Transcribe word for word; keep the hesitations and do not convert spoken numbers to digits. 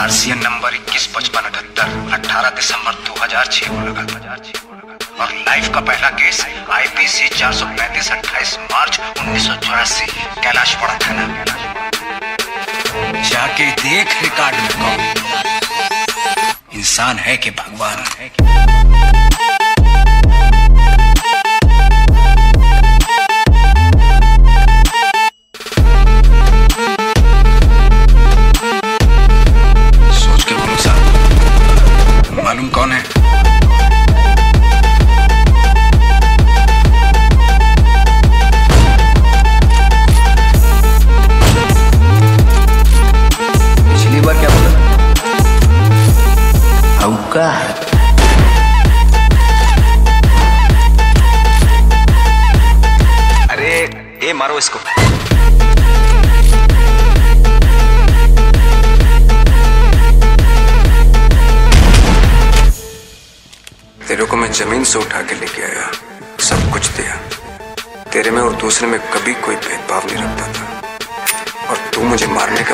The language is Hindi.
आरसीएन नंबर इक्कीस पचपन अठहत्तर अठारह दिसंबर दो हजार छह को लगा और लाइफ का पहला केस आईपीसी चार सौ पैंतीस अट्ठाईस मार्च उन्नीस सौ चौरासी कैलाश पड़ा था ना। जाके देख रिकॉर्ड में कौन इंसान है कि भगवान है। सोच के बोलो साहब, मालूम कौन है? पिछली बार क्या बोला? औकात। अरे ए मारो इसको। तेरे को मैं जमीन से उठा के लेके आया, सब कुछ दिया। तेरे में और दूसरे में कभी कोई भेदभाव नहीं रखता था और तू मुझे मारने का